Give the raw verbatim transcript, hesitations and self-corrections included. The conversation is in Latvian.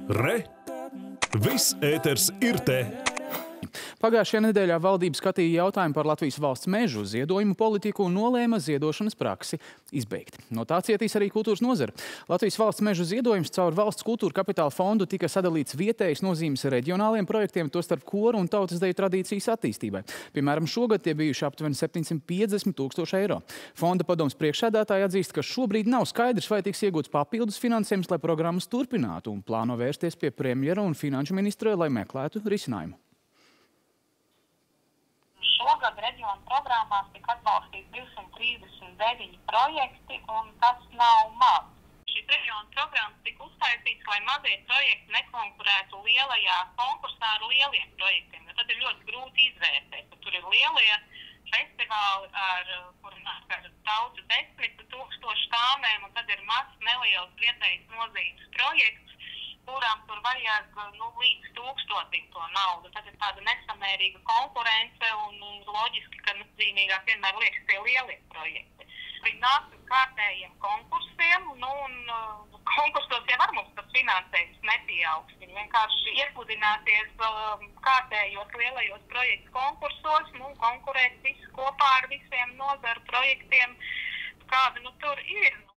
Re! Viss ēters ir te! Pagājušajā nedēļā valdība skatīja jautājumu par Latvijas valsts mežu ziedojumu politiku un nolēma ziedošanas praksi izbeigt. No tā cietīs arī kultūras nozara. Latvijas valsts mežu ziedojums caur valsts kultūra kapitāla fondu tika sadalīts vietējas nozīmes reģionāliem projektiem, tostarp koru un tautas deju tradīcijas attīstībai. Piemēram, šogad tie bijuši aptuveni septiņsimt piecdesmit tūkstoši eiro. Fonda padomes priekšsēdētāji atzīst, ka šobrīd nav skaidrs, vai tiks iegūts papildus finansējums, lai programmas turpinātu, un plāno vērsties pie premjera un finanšu ministra, lai meklētu risinājumu. Šogad reģionu programmās tika atbalstīti divsimt trīsdesmit deviņi projekti, un tas nav maz. Šīs reģionu programmas tika uztaisītas, lai mazie projekti nekonkurētu lielajā konkursā ar lieliem projektiem. Jo tad ir ļoti grūti izvērtēt, ka tur ir lielie festivāli, ar, kur nāk ar daudz desmit tūkstošu stāvēm, un tad ir mazs, neliels vietējas nozīmes projekts, kurām tur vajag nu, līdz tūkstotim to naudu. Tad ir tāda nesamērīga konkurence un loģiski, ka nozīmīgāk vienmēr liekas tie lielie projekti. Viņi nāk uz kārtējiem konkursiem, nu, un uh, konkursos jau ar mums tas finansējums nepieaugs. Viņi vienkārši iepludināties uh, kārtējos lielajos projektu konkursos, nu, konkurēt visu kopā ar visiem nozaru projektiem, kādi nu tur ir.